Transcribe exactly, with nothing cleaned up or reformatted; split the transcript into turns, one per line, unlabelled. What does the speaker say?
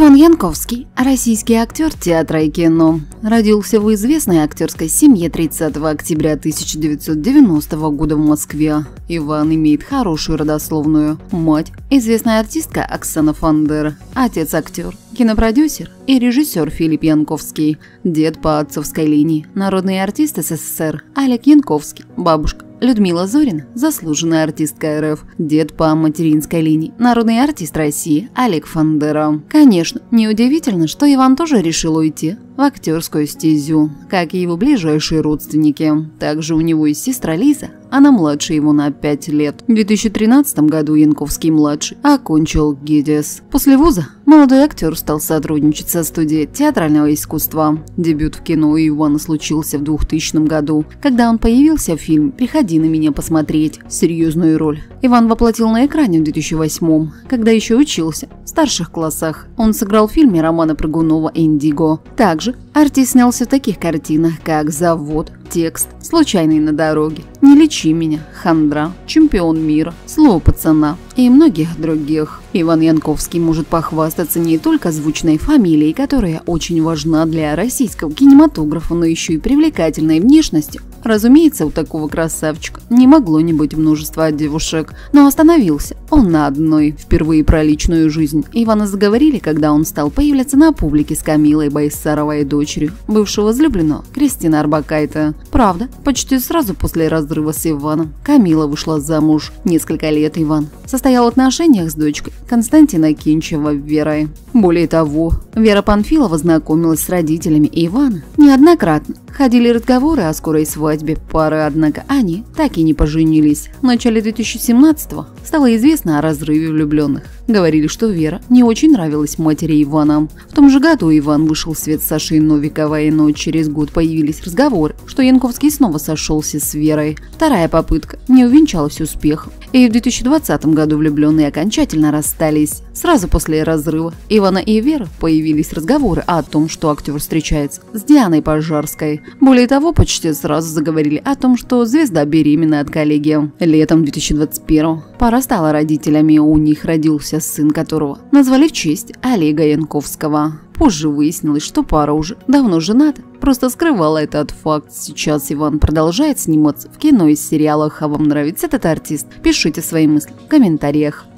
Иван Янковский – российский актер театра и кино. Родился в известной актерской семье тридцатого октября тысяча девятьсот девяностого года в Москве. Иван имеет хорошую родословную. Мать – известная артистка Оксана Фандера. Отец – актер, кинопродюсер и режиссер Филипп Янковский. Дед по отцовской линии – народный артист СССР Олег Янковский. Бабушка – Людмила Зорина, заслуженная артистка РФ. Дед по материнской линии – народный артист России Олег Фандера. Конечно, неудивительно, что Иван тоже решил уйти в актерскую стезю, как и его ближайшие родственники. Также у него есть сестра Лиза, она младше его на пять лет. В две тысячи тринадцатом году Янковский-младший окончил ГИТИС. После вуза молодой актер стал сотрудничать со студией театрального искусства. Дебют в кино у Ивана случился в двухтысячном году, когда он появился в фильме «Приходи на меня посмотреть». Серьезную роль Иван воплотил на экране в две тысячи восьмом, когда еще учился в старших классах. Он сыграл в фильме Романа Прыгунова «Индиго». Также артист снялся в таких картинах, как «Завод», «Текст», «Случайный на дороге», «Не лечи меня», «Хандра», «Чемпион мира», «Слово пацана» и многих других. Иван Янковский может похвастаться не только звучной фамилией, которая очень важна для российского кинематографа, но еще и привлекательной внешностью. Разумеется, у такого красавчика не могло не быть множества девушек, но остановился он на одной. Впервые про личную жизнь Ивана заговорили, когда он стал появляться на публике с Камилой Байсаровой, дочерью бывшего возлюбленного Кристины Орбакайте. Правда, почти сразу после разрыва с Иваном Камила вышла замуж. Несколько лет Иван состоял в отношениях с дочкой Константина Кинчева Верой. Более того, Вера Панфилова знакомилась с родителями Ивана неоднократно. Ходили разговоры о скорой свадьбе пары, однако они так и не поженились. В начале две тысячи семнадцатого стало известно о разрыве влюбленных. Говорили, что Вера не очень нравилась матери Ивана. В том же году Иван вышел в свет с Сашей Новиковой, но через год появились разговоры, что Янковский снова сошелся с Верой. Вторая попытка не увенчалась успехом, и в две тысячи двадцатом году влюбленные окончательно расстались. Сразу после разрыва Ивана и Веры появились разговоры о том, что актер встречается с Дианой Пожарской. Более того, почти сразу заговорили о том, что звезда беременна от коллеги. Летом две тысячи двадцать первого пара стала родителями, у них родился сын, которого назвали в честь Олега Янковского. Позже выяснилось, что пара уже давно жената, просто скрывала этот факт. Сейчас Иван продолжает сниматься в кино и сериалах. А вам нравится этот артист? Пишите свои мысли в комментариях.